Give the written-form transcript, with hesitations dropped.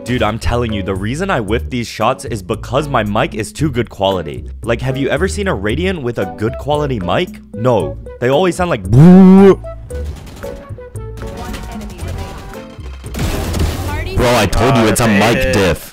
Dude, I'm telling you, the reason I whiff these shots is because my mic is too good quality. Like, have you ever seen a Radiant with a good quality mic? No. They always sound like boo. Bro, I told you it's a mic diff.